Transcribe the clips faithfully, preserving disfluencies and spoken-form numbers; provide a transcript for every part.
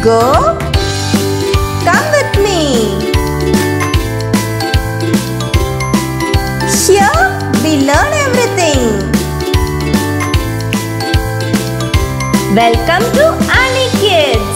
go? Come with me. Here we learn everything. Welcome to Annie Kidz.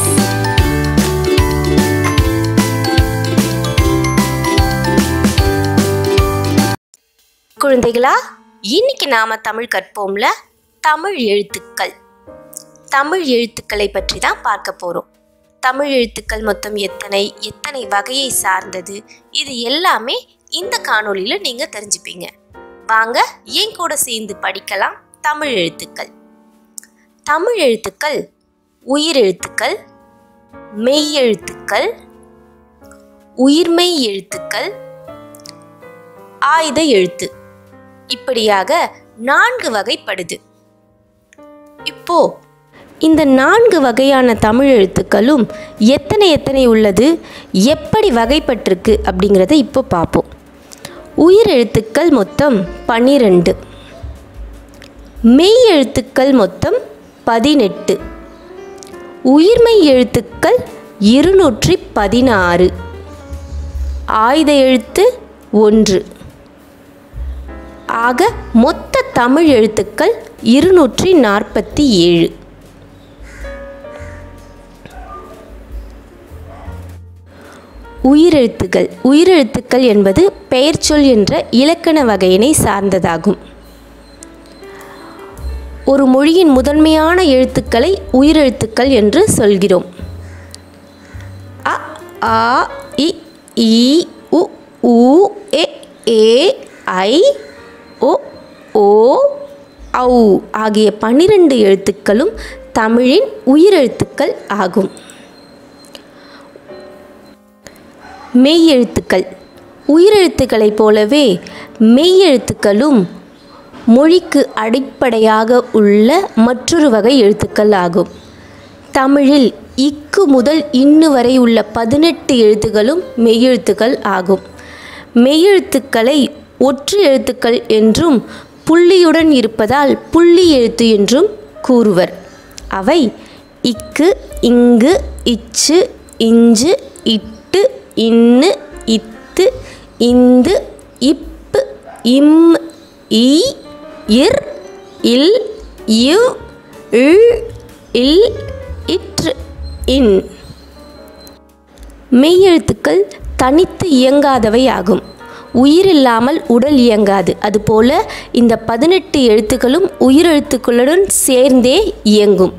குழந்தைகளா, இன்னைக்கு நாம தமிழ் கற்போம்ல. தமிழ் எழுத்துக்கள் தமிழ் எழுத்துக்களை பற்றி தான் பார்க்க போறோம். தமிழ் எழுத்துக்கள் மொத்தம் எத்தனை, எத்தனை வகையை சார்ந்தது, இது எல்லாமே இந்த காணொளியில நீங்க தெரிஞ்சுப்பீங்க. வாங்க என் கூட சேர்ந்து படிக்கலாம். தமிழ் எழுத்துக்கள். தமிழ் எழுத்துக்கள் உயிரெழுத்துக்கள், மெய் எழுத்துக்கள், உயிர்மெய் எழுத்துக்கள், ஆயுத எழுத்து, இப்படியாக நான்கு வகைப்படுது. இப்போ இந்த நான்கு வகையான தமிழ் எழுத்துக்களும் எத்தனை எத்தனை உள்ளது, எப்படி வகைப்பட்டிருக்கு அப்படிங்கிறத இப்போ பார்ப்போம். உயிர் எழுத்துக்கள் மொத்தம் பன்னிரெண்டு, மெய் எழுத்துக்கள் மொத்தம் பதினெட்டு, உயிர்மெய் எழுத்துக்கள் இருநூற்றி பதினாறு, ஆயுத எழுத்து ஒன்று. ஆக மொத்த தமிழ் எழுத்துக்கள் இருநூற்றி நாற்பத்தி ஏழு. உயிரெழுத்துக்கள் உயிரெழுத்துக்கள் என்பது பெயர்ச்சொல் என்ற இலக்கண வகையினை சார்ந்ததாகும். ஒரு மொழியின் முதன்மையான எழுத்துக்களை உயிரெழுத்துக்கள் என்று சொல்கிறோம். அ, ஆ, இ, ஈ, உ, ஊ, எ, ஏ, ஐ, ஓ, ஓ, ஔ ஆகிய பன்னிரண்டு எழுத்துக்களும் தமிழின் உயிரெழுத்துக்கள் ஆகும். மெய் எழுத்துக்கள் உயிரெழுத்துக்களைப் போலவே மெய் எழுத்துக்களும் மொழிக்கு அடிப்படையாக உள்ள மற்றொரு வகை எழுத்துக்கள் ஆகும். தமிழில் இக்கு முதல் இன்னு வரை உள்ள பதினெட்டு எழுத்துக்களும் மெய்யெழுத்துக்கள் ஆகும். மெய்யெழுத்துக்களை ஒற்று எழுத்துக்கள் என்றும் புள்ளியுடன் இருப்பதால் புள்ளி எழுத்து என்றும் கூறுவர். அவை இக்கு, இங்கு, இச்சு, இஞ்சு, இட்டு, இன்னு, இத்து, இந்து, இப்பு, இம், இ, இர், இல், இவ், இல், இல், இற்று, இன். மெய்யெழுத்துக்கள் தனித்து இயங்காதவை ஆகும். உயிரில்லாமல் உடல் இயங்காது. அதுபோல இந்த பதினெட்டு எழுத்துக்களும் உயிரெழுத்துக்களுடன் சேர்ந்தே இயங்கும்.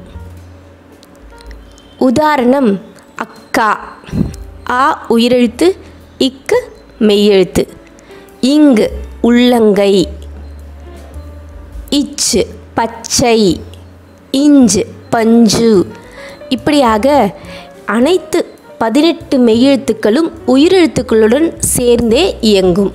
உதாரணம் அக்கா. ஆ உயிரெழுத்து, இக்கு மெய்யெழுத்து. இங்கு உள்ளங்கை, இச்சு பச்சை, இஞ்சு பஞ்சு. இப்படியாக அனைத்து பதினெட்டு மெய்யெழுத்துக்களும் உயிரெழுத்துக்களுடன் சேர்ந்தே இயங்கும்.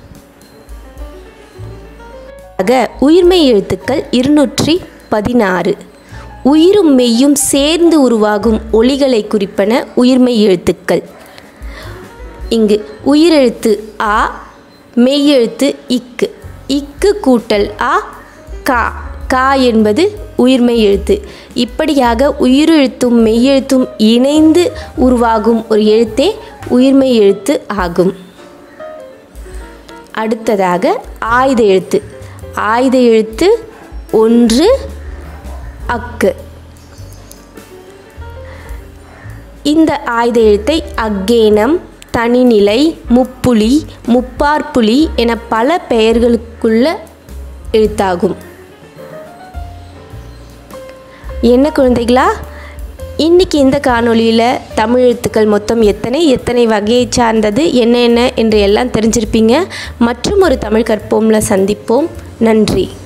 ஆக உயிர்மெய் எழுத்துக்கள் இருநூற்றி பதினாறு. உயிரும் மெய்யும் சேர்ந்து உருவாகும் ஒலிகளை குறிப்பன உயிர்மெய் எழுத்துக்கள். இங்கு உயிரெழுத்து ஆ, மெய்யெழுத்து இக்கு. இக்கு கூட்டல் ஆ, கா. கா என்பது உயிர்மெய் எழுத்து. இப்படியாக உயிரெழுத்தும் மெய்யெழுத்தும் இணைந்து உருவாகும் ஒரு எழுத்தே உயிர்மெய் எழுத்து ஆகும். அடுத்ததாக ஆயுத எழுத்து. ஆயுத எழுத்து ஒன்று அக்கு. இந்த ஆயுத எழுத்தை அக்கேனம், தனிநிலை, முப்புலி, முப்பார்ப்புலி என பல பெயர்களுக்குள்ள எழுத்தாகும். என்ன குழந்தைகளா, இன்றைக்கி இந்த காணொளியில் தமிழ் எழுத்துக்கள் மொத்தம் எத்தனை, எத்தனை வகையை சார்ந்தது, என்ன என்ன என்று எல்லாம் தெரிஞ்சிருப்பீங்க. மற்றும் ஒரு தமிழ் கற்போம்ல சந்திப்போம். நன்றி.